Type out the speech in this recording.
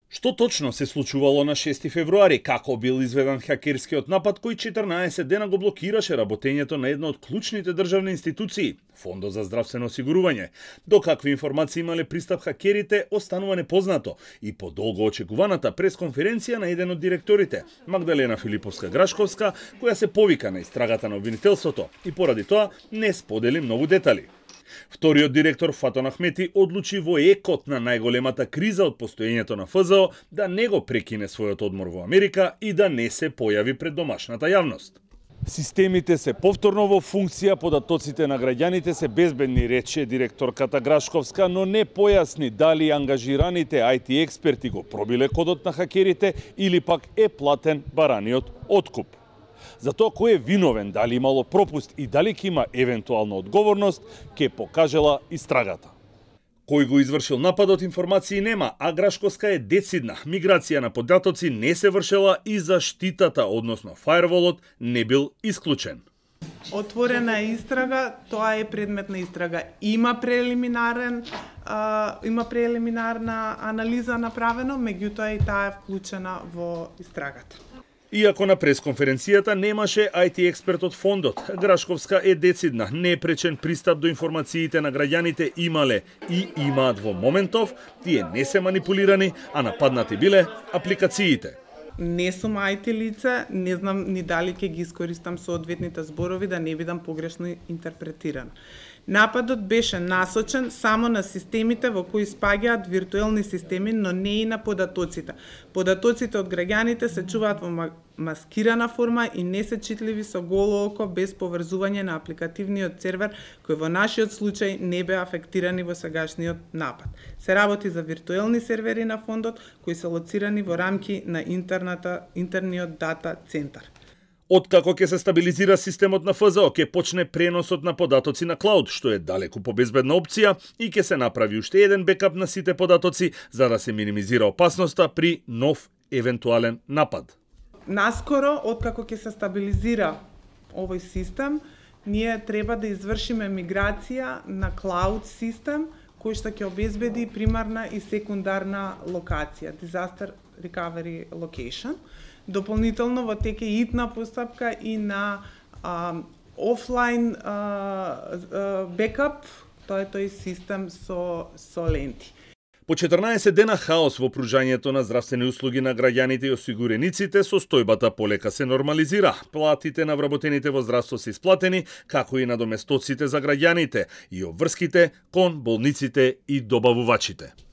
Што точно се случувало на 6 февруари, како бил изведен хакерскиот напад кој 14 дена го блокираше работењето на една од клучните државни институции, Фондот за здравствено осигурување. До какви информации имале пристап хакерите останува непознато и по долго очекуваната пресконференција на еден од директорите, Магдалена Филиповска-Грашковска, која се повика на истрагата на обвинителството и поради тоа не сподели многу детали. Вториот директор Фатон Ахмети одлучи во екот на најголемата криза од постоењето на ФЗО да не го прекине својот одмор во Америка и да не се појави пред домашната јавност. Системите се повторно во функција, податоците на граѓаните се безбедни, рече директорката Грашковска, но не појасни дали ангажираните IT експерти го пробиле кодот на хакерите или пак е платен бараниот откуп. За тоа кој е виновен, дали имало пропуст и дали ќе има евентуална одговорност, ќе покажела истрагата. Кој го извршил нападот информации нема, а Грашковска е децидна. Миграција на податоци не се вршела и заштитата, односно фаерволот, не бил исклучен. Отворена е истрага, тоа е предмет на истрага. Има прелиминарна анализа направено, меѓутоа и таа е вклучена во истрагата. Иако на пресконференцијата немаше IT експерт од фондот, Грашковска е децидна, непречен пристап до информациите на граѓаните имале и имаат во моментов, тие не се манипулирани, а нападнати биле апликациите. Не сум IT лице, не знам ни дали ќе ги искористам соодветните зборови да не бидам погрешно интерпретиран. Нападот беше насочен само на системите во кои спаѓаат виртуелни системи, но не и на податоците. Податоците од граѓаните се чуваат во маскирана форма и не се читливи со голо око без поврзување на апликативниот сервер, кој во нашиот случај не беа афектирани во сегашниот напад. Се работи за виртуелни сервери на фондот кои се лоцирани во рамки на интерниот дата центар. Откако ќе се стабилизира системот на ФЗО, ќе почне преносот на податоци на клауд, што е далеку побезбедна опција и ќе се направи уште еден бекап на сите податоци за да се минимизира опасноста при нов евентуален напад. Наскоро, откако ќе се стабилизира овој систем, ние треба да извршиме миграција на клауд систем кој што ќе обезбеди примарна и секундарна локација, disaster recovery location. Дополнително во тек е итна постапка и на офлайн бекап, тоа е тој систем со ленти. По 14 дена хаос во пружањето на здравствени услуги на граѓаните и осигурениците, состојбата полека се нормализира. Платите на вработените во здравство се исплатени, како и надоместоците за граѓаните и обврските кон болниците и добавувачите.